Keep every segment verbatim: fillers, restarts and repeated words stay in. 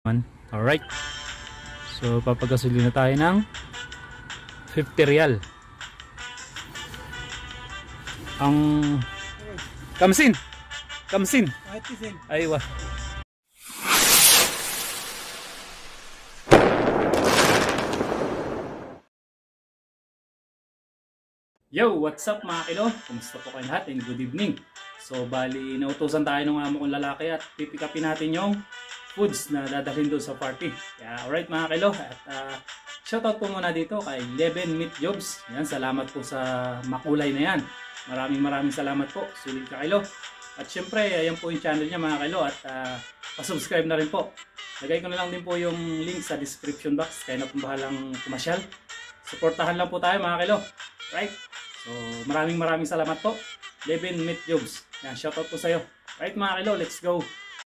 Alright. So papagasolina tayo ng fifty real. Ang kamsin. Kamsin. Aywa. Yo, what's up mga kilo? Kumusta po kayo lahat and good evening. So bali nautusan tayo ng amo kong lalaki at pipikapin natin yung foods na dadalhin doon sa party. Kaya alright mga kilo, at uh, shoutout po muna dito kay Leven Meat Jobs. Yan, salamat po sa makulay na yan. Maraming maraming salamat po. Sulit ka kilo. At syempre, ayan po yung channel niya mga kilo, at uh, pasubscribe na rin po. Lagay ko na lang din po yung link sa description box. Kaya na pong bahalang pumasyal. Supportahan lang po tayo mga kilo. Right? So maraming maraming salamat po. Leven Meat Jobs. Yan, shoutout po sa'yo. Right mga kilo, let's go.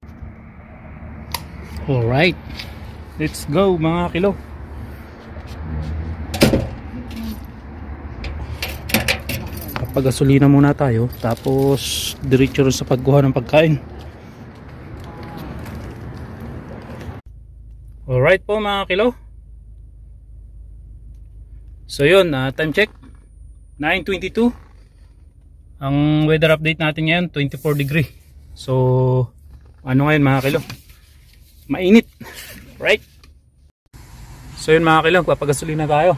Alright, let's go mga kilo. Paggasolina muna tayo, tapos diretso rin sa pagkuha ng pagkain. Alright po mga kilo. So yun, uh, time check nine twenty-two. Ang weather update natin ngayon twenty-four degree. So ano ngayon mga kilo? Mainit, right? So yun mga kilo, papagasolina tayo.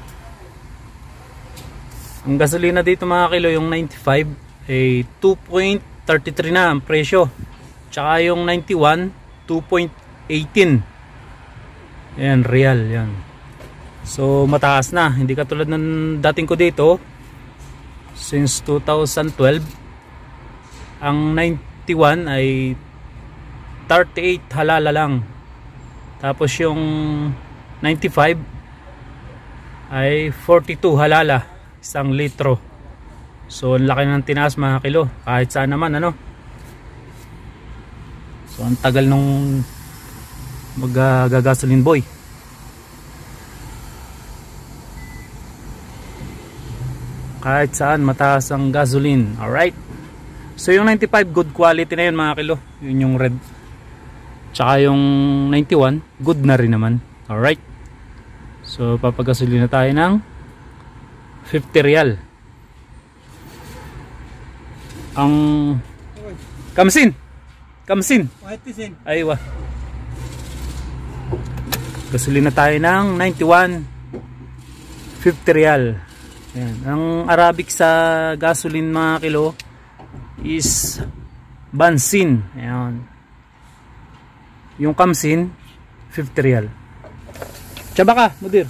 Ang gasolina dito mga kilo, yung ninety-five ay two point three three na ang presyo. Tsaka yung ninety-one, two point one eight. Ayan, real yan. So mataas na, hindi katulad ng dating ko dito. Since two thousand twelve, ang ninety-one ay thirty-eight halala lang. Tapos yung ninety-five ay forty-two halala, isang litro. So ang laki ng tinaas mga kilo, kahit saan naman ano. So ang tagal nung mag-gasoline boy. Kahit saan mataas ang gasoline. Alright. So yung ninety-five good quality na yun mga kilo. Yun yung red. Tsaka yung ninety-one good na rin naman. Alright. So papagasolina tayo ng fifty real. Ang kamsin. Kamsin. Aywa. Gasolina tayo ng ninety-one fifty real. Ayan. Ang Arabic sa gasoline mga kilo is bansin. Ayan. Yung kamsin fifty real. Tsaba ka, mudir.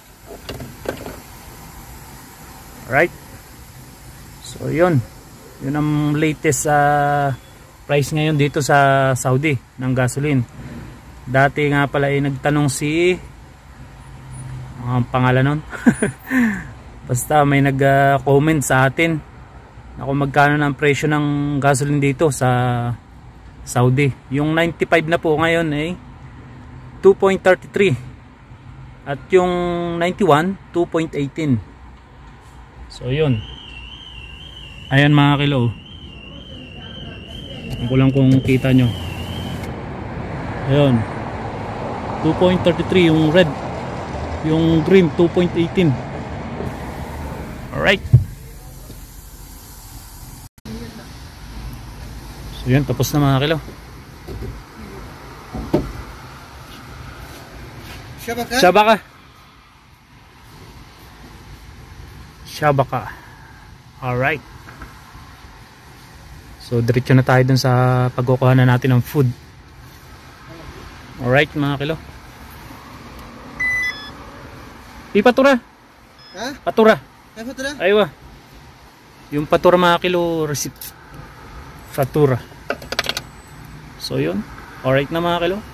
Alright. So yun. Yun ang latest uh, price ngayon dito sa Saudi ng gasoline. Dati nga pala ay nagtanong si ang uh, pangalan nun. Basta may nag-comment uh, sa atin na kung magkano ng presyo ng gasoline dito sa Saudi. Yung ninety-five na po ngayon ay two point three three at yung ninety-one two point one eight. So yun. Ayan mga kilo. Ang kulang kung kita nyo. Ayun, two point three three yung red. Yung green two point one eight. Alright. So yun, tapos na mga kilo. Shabaka? Shabaka. Shabaka. Alright. So diretso na tayo dun sa pagkukuha na natin ng food. Alright mga kilo. Ipatura. Ha? Patura. Ay patura? Aywa. Yung patura mga kilo, receipt. Fatura. So yun. Alright na mga kilo.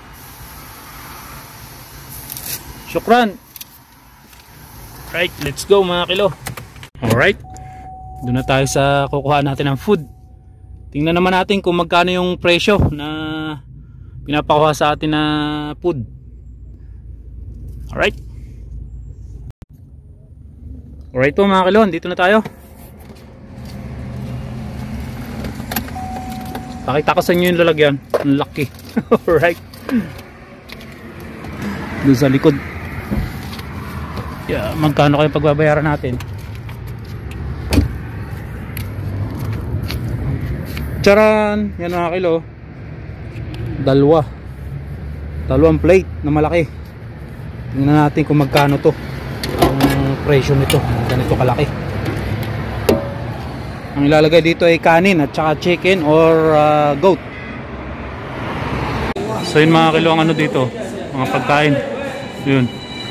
Syukran. Right, let's go mga kilo. Alright. Doon na tayo sa kukuha natin ng food. Tingnan naman natin kung magkano yung presyo na pinapakuha sa atin na food. Alright. Alright po mga kilo, dito na tayo. Pakita ko sa inyo yung lalagyan. Ang laki. Alright. doon sa likod. Yeah, magkano kayo pagbabayaran natin? Charan! Yan mga kilo. Dalawa. Dalawang plate na malaki. Tingnan natin kung magkano to. Ang presyo nito. Ganito kalaki. Ang ilalagay dito ay kanin at saka chicken or uh, goat. So yun mga kilo ang ano dito. Mga pagkain. Yun.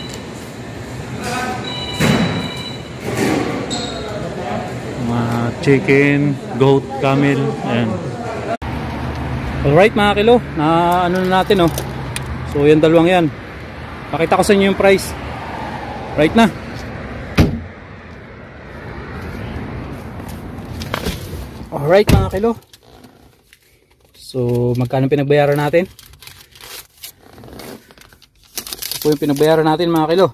Mga chicken, goat, camel. Ayan. Alright mga kilo. Na ano na natin oh. So yan dalawang yan. Pakita ko sa inyo yung price. Right na. Alright mga kilo. So magkano pinagbayaran natin? Ito po yung pinagbayaran natin mga kilo.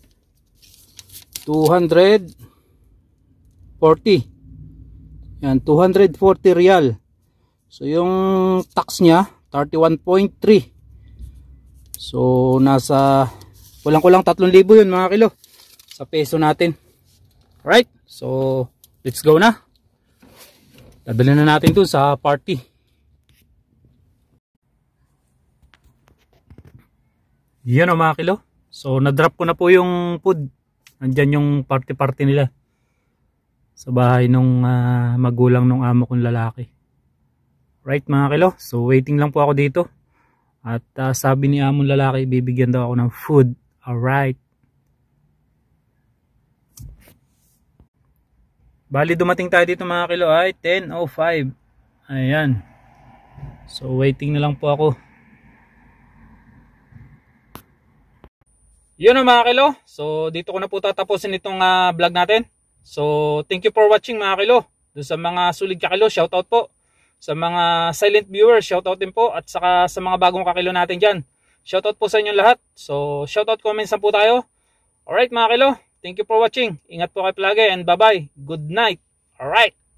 two hundred forty. Yan, two hundred forty real. So yung tax niya thirty-one point three. So nasa kulang-kulang tatlong libo yun mga kilo sa peso natin. Alright. So let's go na. Dadalhin na natin dun sa party. Yan o mga kilo. So na-drop ko na po yung food. Nandyan yung party-party nila. Sa bahay nung uh, magulang nung amo kong lalaki. Right mga kilo. So waiting lang po ako dito. At uh, sabi ni among lalaki, bibigyan daw ako ng food. Alright. Bali dumating tayo dito mga kilo ay ten oh five. Ayan. So waiting na lang po ako. Yun o mga kilo. So dito ko na po tatapusin itong uh, vlog natin. So thank you for watching mga kilo. Doon sa mga sulig kakilo, shoutout po. Sa mga silent viewers, shoutout din po. At saka sa mga bagong kakilo natin dyan, shoutout po sa inyong lahat. So shoutout comments na po tayo. Alright mga kilo. Thank you for watching. Ingat po kayo palagi and bye-bye. Good night. Alright.